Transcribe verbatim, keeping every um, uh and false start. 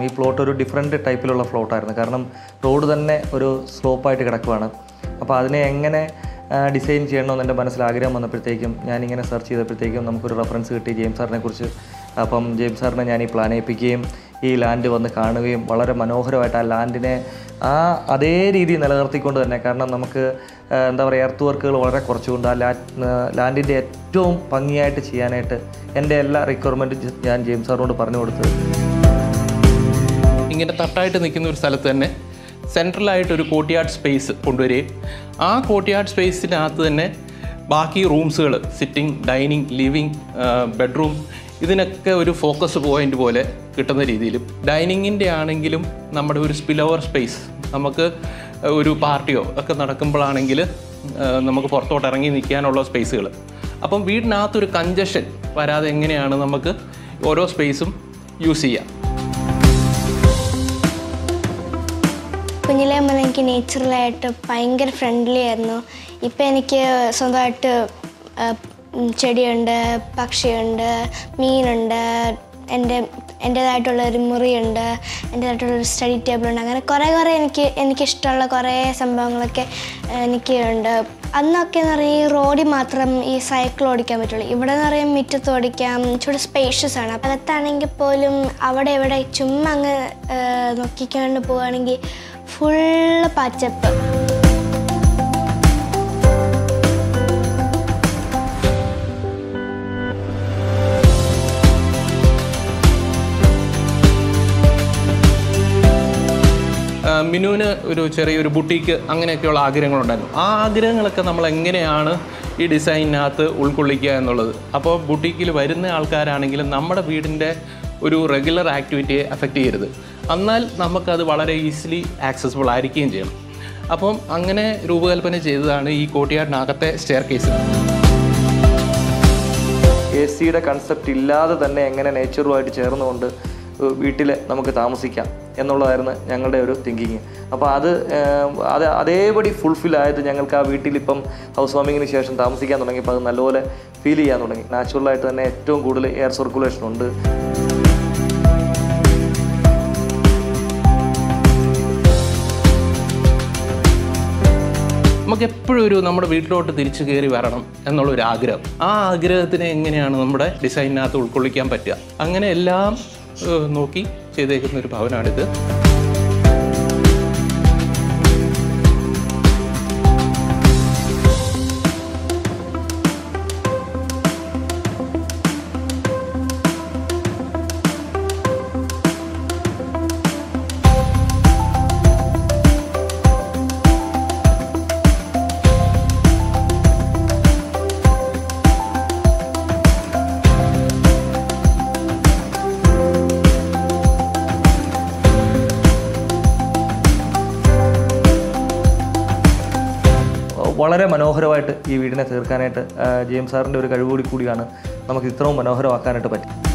ഈ പ്ലോട്ട് ഒരു ഡിഫറെൻറ്റ് ടൈപ്പിലുള്ള പ്ലോട്ടായിരുന്നു. കാരണം റോഡ് തന്നെ ഒരു സ്ലോപ്പായിട്ട് കിടക്കുവാണ്. അപ്പോൾ അതിനെ എങ്ങനെ ഡിസൈൻ ചെയ്യണമെന്ന് എൻ്റെ മനസ്സിൽ ആഗ്രഹം വന്നപ്പോഴത്തേക്കും ഞാനിങ്ങനെ സെർച്ച് ചെയ്തപ്പോഴത്തേക്കും നമുക്കൊരു റെഫറൻസ് കിട്ടി ജെയിംസ് സാറിനെ കുറിച്ച്. അപ്പം ജെയിംസ് സാറിനെ ഞാൻ ഈ പ്ലാൻ ഏൽപ്പിക്കുകയും ഈ ലാൻഡ് വന്ന് കാണുകയും വളരെ മനോഹരമായിട്ട് ആ ലാൻഡിനെ ആ അതേ രീതി നിലനിർത്തിക്കൊണ്ട് തന്നെ, കാരണം നമുക്ക് എന്താ പറയുക എർത്ത് വർക്കുകൾ വളരെ കുറച്ചുകൊണ്ട് ആ ലാ ലാൻഡിൻ്റെ ഏറ്റവും ഭംഗിയായിട്ട് ചെയ്യാനായിട്ട് എൻ്റെ എല്ലാ റിക്വയർമെൻറ്റും ഞാൻ ജെയിംസ് സാറിനോട് പറഞ്ഞു കൊടുത്തത്. ഇങ്ങനെ തട്ടായിട്ട് നിൽക്കുന്ന ഒരു സ്ഥലത്ത് തന്നെ സെൻട്രലായിട്ടൊരു കോർട്ട്യാർഡ് സ്പേസ് കൊണ്ടുവരികയും ആ കോർട്ട്യാർഡ് സ്പേസിനകത്ത് തന്നെ ബാക്കി റൂംസുകൾ, സിറ്റിംഗ്, ഡൈനിങ്, ലിവിങ്, ബെഡ്റൂം, ഇതിനൊക്കെ ഒരു ഫോക്കസ് പോയിൻ്റ് പോലെ കിട്ടുന്ന രീതിയിലും, ഡൈനിങ്ങിൻ്റെ ആണെങ്കിലും നമ്മുടെ ഒരു സ്പിൽ ഓവർ സ്പേസ്, നമുക്ക് ഒരു പാർട്ടിയോ ഒക്കെ നടക്കുമ്പോഴാണെങ്കിൽ നമുക്ക് പുറത്തോട്ട് ഇറങ്ങി നിൽക്കാനുള്ള സ്പേസുകൾ. അപ്പം വീടിനകത്തൊരു കഞ്ചഷൻ വരാതെ എങ്ങനെയാണ് നമുക്ക് ഓരോ സ്പേസും യൂസ് ചെയ്യാം. കുഞ്ഞിലേ മുതൽ എനിക്ക് നേച്ചുറലായിട്ട് ഭയങ്കര ഫ്രണ്ട്ലി ആയിരുന്നു. ഇപ്പം എനിക്ക് സ്വന്തമായിട്ട് ചെടിയുണ്ട്, പക്ഷിയുണ്ട്, മീനുണ്ട്, എൻ്റെ എൻ്റേതായിട്ടുള്ളൊരു മുറിയുണ്ട്, എൻ്റേതായിട്ടുള്ളൊരു സ്റ്റഡി ടേബിളുണ്ട്. അങ്ങനെ കുറേ കുറേ എനിക്ക് എനിക്കിഷ്ടമുള്ള കുറേ സംഭവങ്ങളൊക്കെ എനിക്കുണ്ട്. അന്നൊക്കെ എന്ന് പറഞ്ഞാൽ ഈ റോഡിൽ മാത്രം ഈ സൈക്കിൾ ഓടിക്കാൻ പറ്റുള്ളൂ. ഇവിടെ എന്ന് പറയുമ്പോൾ മുറ്റത്ത് ഓടിക്കാം, ഇച്ചിരി സ്പേഷ്യസ് ആണ്. അകത്താണെങ്കിൽ പോലും അവിടെ ഇവിടെ ചുമ്മാ അങ്ങ് നോക്കിക്കൊണ്ട് പോവുകയാണെങ്കിൽ ഫുള്ള് പച്ചപ്പ്. മിനുവിന് ഒരു ചെറിയൊരു ബുട്ടീക്ക് അങ്ങനെയൊക്കെയുള്ള ആഗ്രഹങ്ങളുണ്ടായിരുന്നു. ആ ആഗ്രഹങ്ങളൊക്കെ നമ്മൾ എങ്ങനെയാണ് ഈ ഡിസൈനിനകത്ത് ഉൾക്കൊള്ളിക്കുക എന്നുള്ളത്. അപ്പോൾ ബുട്ടീക്കിൽ വരുന്ന ആൾക്കാരാണെങ്കിലും നമ്മുടെ വീടിൻ്റെ ഒരു റെഗുലർ ആക്ടിവിറ്റിയെ അഫക്റ്റ് ചെയ്യരുത്, എന്നാൽ നമുക്കത് വളരെ ഈസിലി ആക്സസിബിൾ ആയിരിക്കുകയും ചെയ്യണം. അപ്പം അങ്ങനെ രൂപകൽപ്പന ചെയ്തതാണ് ഈ കോർട്ട്യാർഡിനകത്തെ സ്റ്റെയർ കേസ്. എ സിയുടെ കൺസെപ്റ്റ് ഇല്ലാതെ തന്നെ എങ്ങനെ നേച്ചറുമായിട്ട് ചേർന്നുകൊണ്ട് വീട്ടിൽ നമുക്ക് താമസിക്കാം എന്നുള്ളതായിരുന്നു ഞങ്ങളുടെ ഒരു തിങ്കിങ്. അപ്പോൾ അത് അത് അതേപടി ഫുൾഫിൽ ആയത് ഞങ്ങൾക്ക് ആ വീട്ടിലിപ്പം ഹൗസ് വാമിങ്ങിന് ശേഷം താമസിക്കാൻ തുടങ്ങിയപ്പോൾ അത് നല്ലപോലെ ഫീൽ ചെയ്യാൻ തുടങ്ങി. നാച്ചുറലായിട്ട് തന്നെ ഏറ്റവും കൂടുതൽ എയർ സർക്കുലേഷൻ ഉണ്ട്. നമുക്ക് എപ്പോഴും ഒരു നമ്മുടെ വീട്ടിലോട്ട് തിരിച്ചു കയറി വരണം എന്നുള്ളൊരു ആഗ്രഹം. ആ ആഗ്രഹത്തിനെ എങ്ങനെയാണ് നമ്മുടെ ഡിസൈനിനകത്ത് ഉൾക്കൊള്ളിക്കാൻ പറ്റുക, അങ്ങനെ എല്ലാം നോക്കി ചെയ്തേക്കുന്ന ഒരു ഭവനാണിത്. വളരെ മനോഹരമായിട്ട് ഈ വീടിനെ തീർക്കാനായിട്ട് ജെയിംസ് സാറിൻ്റെ ഒരു കഴിവുകൂടി കൂടിയാണ് നമുക്ക് ഇത്രയും മനോഹരമാക്കാനായിട്ട് പറ്റും.